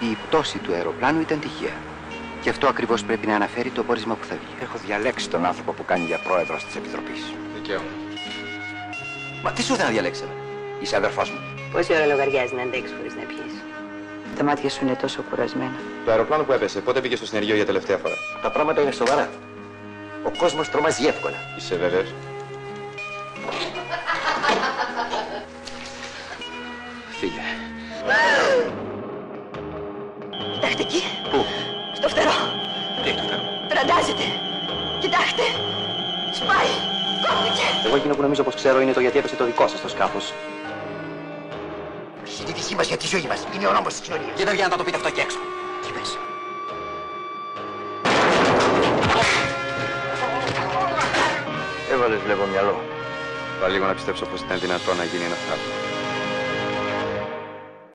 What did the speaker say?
η πτώση του αεροπλάνου ήταν τυχαία. Γι' αυτό ακριβώς πρέπει να αναφέρει το πόρισμα που θα βγει. Έχω διαλέξει τον άνθρωπο που κάνει για πρόεδρος της Επιτροπής. Δικαίωμα. Μα τι σου ήθελα να διαλέξετε? Είσαι αδερφός μου. Πόση ώρα λογαριάζει να αντέξει χωρίς να πιείς? Τα μάτια σου είναι τόσο κουρασμένα. Το αεροπλάνο που έπεσε, πότε πήγε στο συνεργείο για τελευταία φορά? Τα πράγματα είναι σοβαρά. Ο κόσμος τρομάζει εύκολα. Είσαι βέβαιος? Φύγε. Κοιτάξτε εκεί. Πού? Στο φτερό. Τι έχει το φτερό? Τραντάζεται. Κοιτάξτε. Σπάει. Κόπηκε. Εγώ εκείνο που νομίζω πως ξέρω είναι το γιατί έπεσε το δικό σας το σκάφος. Η συζήτησή μας για τη ζωή μας είναι ο νόμος της κοινωνίας. Γιατί δεν βγαίνετε να το πείτε αυτό εκεί έξω? Τι πες? Έβαλες βλέπω μυαλό. Θα λίγο να πιστέψω πως ήταν δυνατό να γίνει ένα θαύμα.